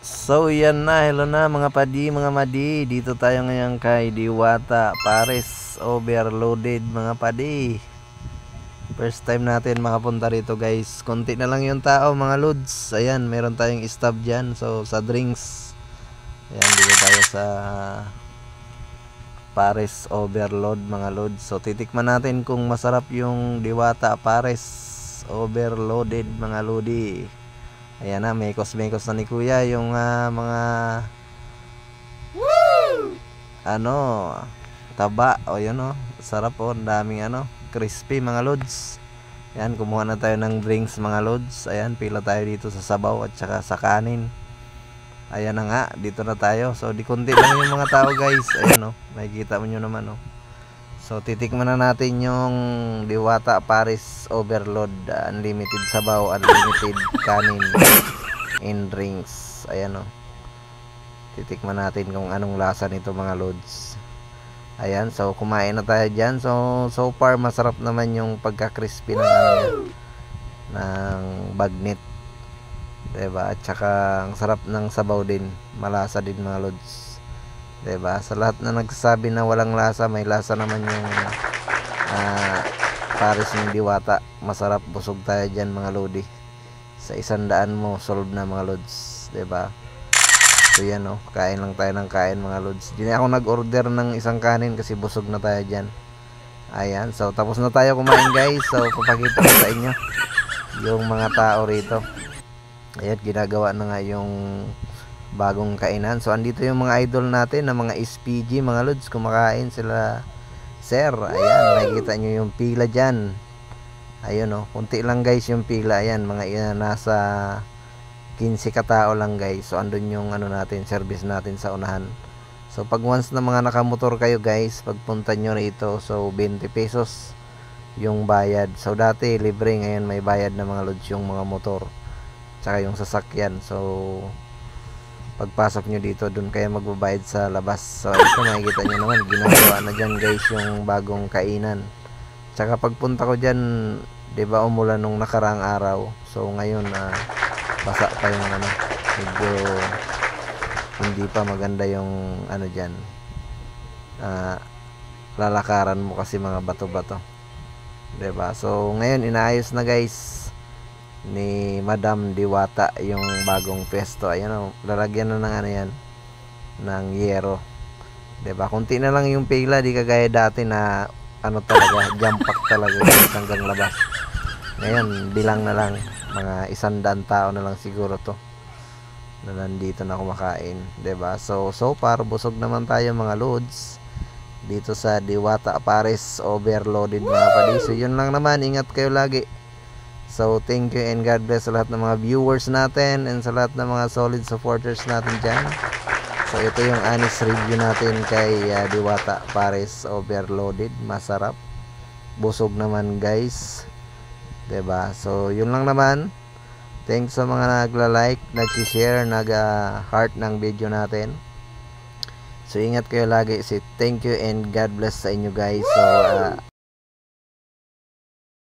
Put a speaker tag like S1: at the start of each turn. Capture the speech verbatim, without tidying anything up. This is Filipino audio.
S1: So yan na, hello na mga padi, mga madi. Dito tayo ngayon kay Diwata Pares Overloaded mga padi. First time natin makapunta rito guys. Konti na lang yung tao mga lods. Ayan, meron tayong stop dyan. So sa drinks, ayan, dito tayo sa Pares Overload mga lods. So titikman natin kung masarap yung Diwata Pares Overloaded mga lodi. Ayan na, mekos-mekos na ni kuya yung uh, mga Woo! Ano, taba. O yun o, sarap o, daming ano, crispy mga lods. Ayan, kumuha na tayo ng drinks mga lods. Ayan, pila tayo dito sa sabaw at saka sa kanin. Ayan na nga, dito na tayo. So di kunti lang yung mga tao guys. Ayan o, makikita mo nyo naman o. So titikman na natin yung Diwata Pares Overload, uh, unlimited sabaw, unlimited kanin and drinks. Ayan o, titikman natin kung anong lasa nito mga lods. Ayan, so kumain na tayo dyan. So so far masarap naman yung pagka-crispy ng ano yan, ng bagnet, diba? At saka ang sarap ng sabaw din, malasa din mga lods, diba? Sa lahat na nagsasabi na walang lasa, may lasa naman yung uh, Pares ng Diwata. Masarap, busog tayo dyan mga lodi. Sa isang daan mo, solve na mga lods, diba? So yan o, kain lang tayo ng kain mga lods. Di na ako nag-order ng isang kanin kasi busog na tayo dyan. Ayan, so tapos na tayo kumain guys. So papakita ko sa inyo yung mga tao rito. Ayan, ginagawa na nga yung bagong kainan. So andito yung mga idol natin na mga S P G mga lods, kumakain sila sir. Ayan, makikita nyo yung pila dyan. Ayun o, kunti lang guys yung pila. Ayan, mga uh, nasa quince katao lang guys. So andun yung ano natin, service natin sa unahan. So pag once na mga nakamotor kayo guys, pagpunta nyo rito, so twenty pesos yung bayad. So dati libre, ngayon may bayad na mga lods yung mga motor tsaka yung sasakyan. So pagpasok nyo dito, dun kayo magbabayad sa labas. So ito makikita nyo naman, ginagawa na dyan guys yung bagong kainan. Tsaka pagpunta ko dyan, diba umulan nung nakarang araw. So ngayon uh, basa pa yung ano, medyo hindi pa maganda yung ano dyan, uh, lalakaran mo kasi mga bato bato, diba? So ngayon inaayos na guys ni Madam Diwata yung bagong pwesto. Ayan o, lalagyan na ng ano yan, ng yero, diba? Kunti na lang yung pila, di kagaya dati na ano talaga, jump pack talaga guys, hanggang labas. Ngayon bilang na lang, mga isang daan tao na lang siguro to na nandito na kumakain, diba? So so far busog naman tayo mga lods dito sa Diwata Pares Overloaded mga padi. So yun lang naman, ingat kayo lagi. So thank you and God bless sa lahat ng mga viewers natin and sa lahat ng mga solid supporters natin dyan. So ito yung honest review natin kay uh, Diwata Pares Overloaded. Masarap, busog naman guys, diba? So yun lang naman. Thanks sa mga nagla-like, nag-share, nag-heart ng video natin. So ingat kayo lagi. So thank you and God bless sa inyo guys. So uh,